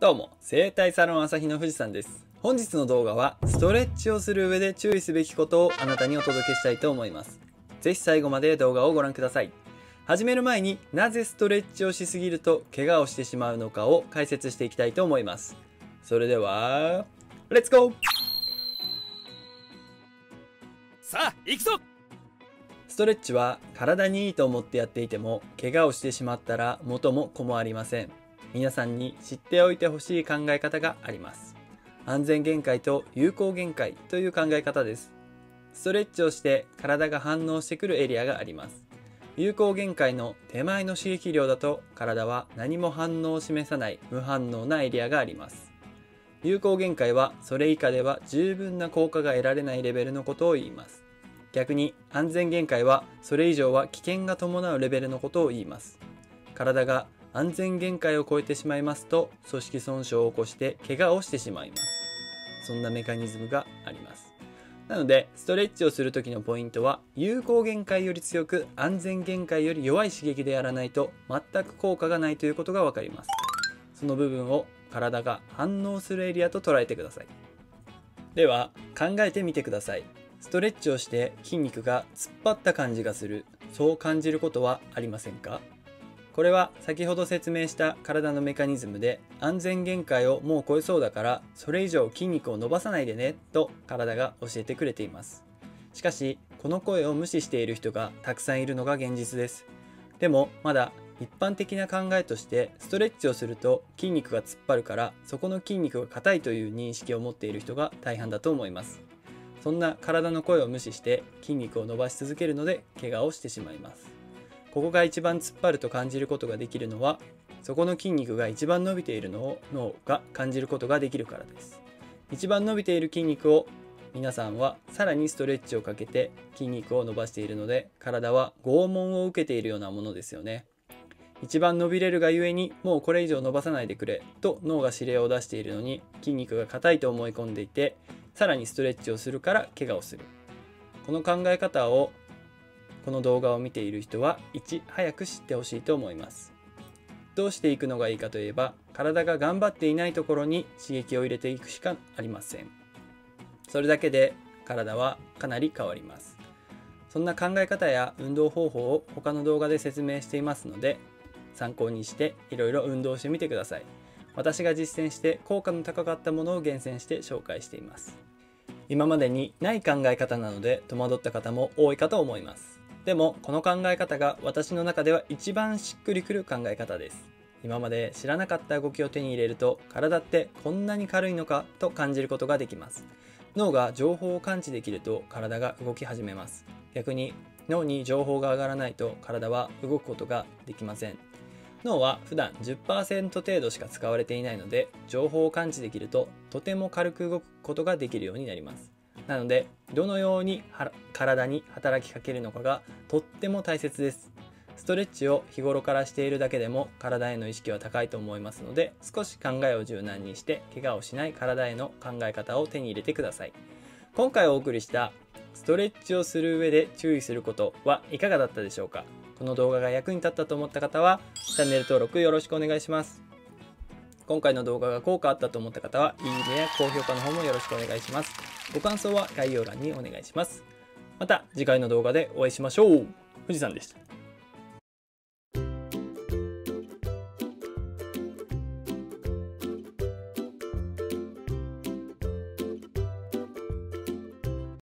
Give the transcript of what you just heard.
どうも、整体サロン朝日の富士山です。本日の動画はストレッチをする上で注意すべきことをあなたにお届けしたいと思います。ぜひ最後まで動画をご覧ください。始める前になぜストレッチをしすぎると怪我をしてしまうのかを解説していきたいと思います。それでは、レッツゴー！ さあ、行くぞ！ ストレッチは体にいいと思ってやっていても怪我をしてしまったら元も子もありません。皆さんに知っておいてほしい考え方があります。安全限界と有効限界という考え方です。ストレッチをして体が反応してくるエリアがあります。有効限界の手前の刺激量だと体は何も反応を示さない無反応なエリアがあります。有効限界はそれ以下では十分な効果が得られないレベルのことを言います。逆に安全限界はそれ以上は危険が伴うレベルのことを言います。体が安全限界を超えてしまいますと組織損傷を起こして怪我をしてしまいます。そんなメカニズムがあります。なのでストレッチをする時のポイントは有効限界より強く安全限界より弱い刺激でやらないと全く効果がないということがわかります。その部分を体が反応するエリアと捉えてください。では考えてみてください。ストレッチをして筋肉が突っ張った感じがする、そう感じることはありませんか？これは先ほど説明した体のメカニズムで安全限界をもう超えそうだからそれ以上筋肉を伸ばさないでねと体が教えてくれています。しかしこの声を無視している人がたくさんいるのが現実です。でもまだ一般的な考えとしてストレッチをすると筋肉が突っ張るからそこの筋肉が硬いという認識を持っている人が大半だと思います。そんな体の声を無視して筋肉を伸ばし続けるので怪我をしてしまいます。ここが一番突っ張ると感じることができるのはそこの筋肉が一番伸びているのを脳が感じることができるからです。一番伸びている筋肉を皆さんはさらにストレッチをかけて筋肉を伸ばしているので体は拷問を受けているようなものですよね。一番伸びれるがゆえにもうこれ以上伸ばさないでくれと脳が指令を出しているのに筋肉が硬いと思い込んでいてさらにストレッチをするから怪我をする。この考え方をこの動画を見ている人はいち早く知ってほしいと思います。どうしていくのがいいかといえば体が頑張っていないところに刺激を入れていくしかありません。それだけで体はかなり変わります。そんな考え方や運動方法を他の動画で説明していますので参考にしていろいろ運動してみてください。私が実践して効果の高かったものを厳選して紹介しています。今までにない考え方なので戸惑った方も多いかと思います。でもこの考え方が私の中では一番しっくりくる考え方です。今まで知らなかった動きを手に入れると体ってこんなに軽いのかと感じることができます。脳が情報を感知できると体が動き始めます。逆に脳に情報が上がらないと体は動くことができません。脳は普段 10% 程度しか使われていないので情報を感知できるととても軽く動くことができるようになります。なのでどのように体に働きかけるのかがとっても大切です。ストレッチを日頃からしているだけでも体への意識は高いと思いますので少し考えを柔軟にして怪我をしない体への考え方を手に入れてください。今回お送りしたストレッチをする上で注意することはいかがだったでしょうか？この動画が役に立ったと思った方はチャンネル登録よろしくお願いします。今回の動画が効果あったと思った方はいいねや高評価の方もよろしくお願いします。ご感想は概要欄にお願いします。また次回の動画でお会いしましょう。富士山でした。